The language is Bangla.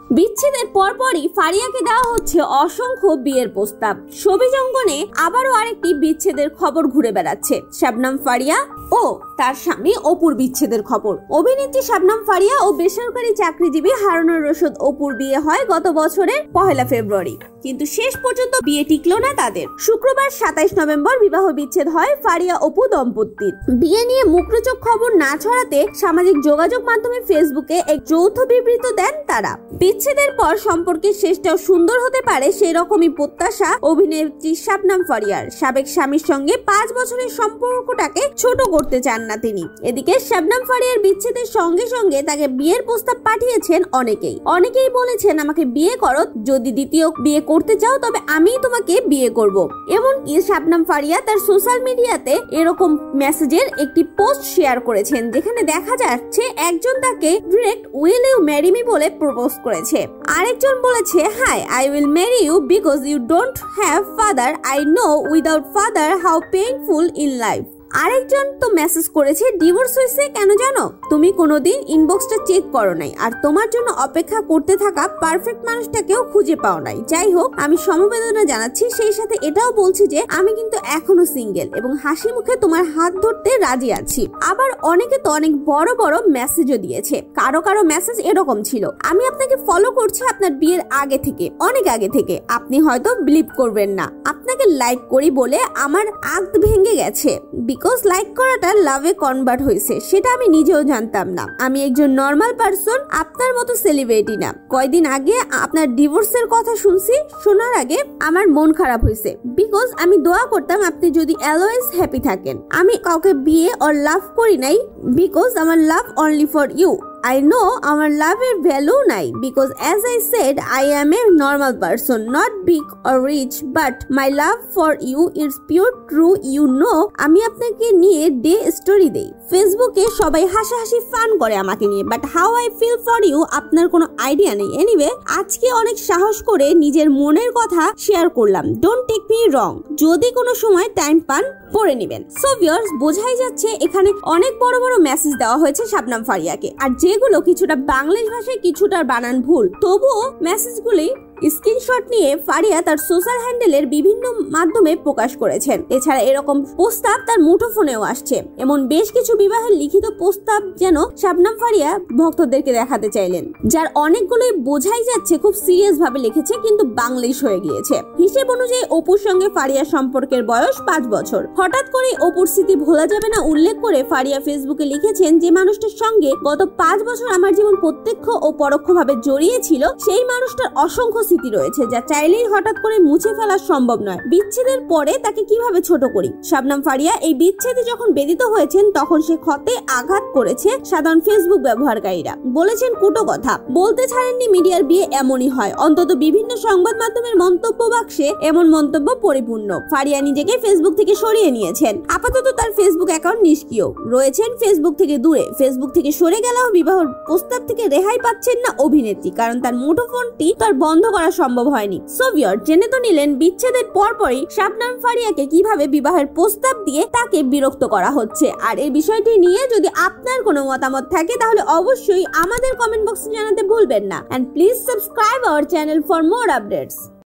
বিচ্ছেদের পরপরই ফারিয়াকে দেওয়া হচ্ছে অসংখ্য বিয়ের প্রস্তাব। ছবি জঙ্গনে আবারও আরেকটি বিচ্ছেদের খবর ঘুরে বেড়াচ্ছে। শবনম ফারিয়া ও তার স্বামী অপুর বিচ্ছেদের খবর। অভিনেত্রী শবনম ফারিয়া ও বেসরকারি চাকরিজীবী হারুনুর রশিদ অপুর বিয়ে হয় গত বছরের 1 ফেব্রুয়ারি, কিন্তু শেষ পর্যন্ত বিয়ে টিকলো না তাদের। শুক্রবার 27 নভেম্বর বিবাহ বিচ্ছেদ হয় ফারিয়া অপু দম্পতির। বিয়ে নিয়ে মুখরোচক খবর না ছড়াতে সামাজিক যোগাযোগ মাধ্যমে ফেসবুকে এক যৌথ বিবৃতি দেন তারা। বিচ্ছেদের পর সম্পর্কের শেষটাও সুন্দর হতে পারে সেই রকমই প্রত্যাশা অভিনেত্রী শবনম ফারিয়ার। সাবেক স্বামীর সঙ্গে 5 বছরের সম্পর্কটাকে ছোট করতে চান না তিনি। এদিকে শবনম ফারিয়ার বিচ্ছেদের সঙ্গে সঙ্গে তাকে বিয়ের প্রস্তাব পাঠিয়েছেন অনেকেই বলেছেন আমাকে বিয়ে করো, যদি দ্বিতীয় বিয়ে করতে চাও তবে আমি তোমাকে বিয়ে করব। এমনকি শবনম ফারিয়া তার সোশ্যাল মিডিয়াতে এরকম মেসেজের একটি পোস্ট শেয়ার করেছেন, যেখানে দেখা যাচ্ছে একজন তাকে direct will you marry me বলে প্রপোজ করেছে, আরেকজন বলেছে hi I will marry you because you don't have father, I know without father how painful in life. আরেকজন তো মেসেজ করেছে ডিভোর্স হয়েছে কেন জানো, তুমি কোনোদিন ইনবক্সটা চেক করো নাই আর তোমার জন্য অপেক্ষা করতে থাকা পারফেক্ট মানুষটাকেও খুঁজে পাও নাই। যাই হোক, আমি সমবেদনা জানাচ্ছি, সেই সাথে এটাও বলছি যে আমি কিন্তু এখনো সিঙ্গেল এবং হাসি মুখে তোমার হাত ধরতে রাজি আছি। আবার অনেকে তো অনেক বড় বড় মেসেজও দিয়েছে। কারো মেসেজ এরকম ছিল, আমি আপনাকে ফলো করছি আপনার বিয়ের আগে থেকে, অনেক আগে থেকে, আপনি হয়তো বিলিভ করবেন না, আপনাকে লাইক করি বলে আমার আঁত ভেঙে গেছে, বিকজ লাইক করাটা লাভে কনভার্ট হয়েছে, সেটা আমি নিজেও জানতাম না। আমি একজন নর্মাল পারসন, আপনার মতো সেলিব্রিটি না। কয়দিন আগে আপনার ডিভোর্সের কথা শুনছি, শোনার আগে আমার মন খারাপ হয়েছে, বিকজ আমি দোয়া করতাম আপনি যদি অলওয়েজ হ্যাপি থাকেন। আমি কাউকে বিয়ে অর লাভ করি নাই, বিকজ আমার love only for you. I know our love এর value নাই, because as I said I am a normal person, not big or rich, but my love for you is pure true. You know, আমি আপনাকে নিয়ে ডে স্টোরি দেই, ফেসবুকে সবাই হাসাহাসি ফান করে আমাকে নিয়ে, but how I feel for you আপনার কোনো আইডিয়া নেই। এনিওয়ে, আজকে অনেক সাহস করে নিজের মনের কথা শেয়ার করলাম, ডোন্ট টেক মি রং, যদি কোনো সময় টাইম পান পড়ে নেবেন। সো ভিউয়ার্স, বোঝাই যাচ্ছে এখানে অনেক বড় বড় মেসেজ দেওয়া হয়েছে শবনম ফারিয়াকে, আর যেগুলো কিছুটা বাংলাদেশ ভাষায় কিছুটার বানান ভুল, তবুও মেসেজগুলি স্ক্রিনশট নিয়ে ফারিয়া তার সোশ্যাল হ্যান্ডেলের বিভিন্ন মাধ্যমে প্রকাশ করেছেন। এছাড়া এরকম প্রস্তাব তার মুঠোফোনেও আসছে। এমন বেশ কিছু বিবাহের লিখিত প্রস্তাব যেন শবনম ফারিয়া ভক্তদেরকে দেখাতে চাইলেন, যার অনেকগুলোই বোঝাই যাচ্ছে খুব সিরিয়াস ভাবে লিখেছে, কিন্তু বাংলিশ হয়ে গিয়েছে। হিসেব অনুযায়ী অপুর সঙ্গে ফারিয়ার সম্পর্কের বয়স 5 বছর। হঠাৎ করে অপুর স্মৃতি ভোলা যাবে না উল্লেখ করে ফারিয়া ফেসবুকে লিখেছেন, যে মানুষটার সঙ্গে গত 5 বছর আমার জীবন প্রত্যক্ষ ও পরোক্ষভাবে জড়িয়ে ছিল, সেই মানুষটার অসংখ্য স্মৃতি রয়েছে যা চাইলেই হঠাৎ করে মুছে ফেলা সম্ভব নয়। বিচ্ছেদের পরে তাকে কিভাবে ছোট করি। শবনম ফারিয়া এই বিচ্ছেদে যখন বেদিত হয়েছেন তখন সে ক্ষতে আঘাত করেছে সাধারণ ফেসবুক ব্যবহারকারীরা, বলেছেন কুটো কথা, বলতে ছাড়েননি মিডিয়ার বিয়ে এমনই হয়, অন্তত বিভিন্ন সংবাদ মাধ্যমের মন্তব্য বাক্সে এমন মন্তব্য পরিপূর্ণ। ফারিয়া নিজেকে ফেসবুক থেকে সরিয়ে নিয়েছেন, আপাতত তার ফেসবুক অ্যাকাউন্ট নিষ্ক্রিয় রয়েছেন, ফেসবুক থেকে দূরে। ফেসবুক থেকে সরে গেলেও বিবাহ প্রস্তাব থেকে রেহাই পাচ্ছেন না অভিনেত্রী, কারণ তার মুঠোফোনটি তার বন্ধ করা সম্ভব হয়নি। সো ভিউয়ার, জেনে তো নিলেন বিচ্ছেদের পরপরই শবনম ফারিয়াকে কিভাবে বিবাহের প্রস্তাব দিয়ে তাকে বিরক্ত করা হচ্ছে। আর এই বিষয়টি নিয়ে যদি আপনার কোনো মতামত থাকে তাহলে অবশ্যই আমাদের কমেন্ট বক্সে জানাতে ভুলবেন না। And please subscribe our channel for more updates.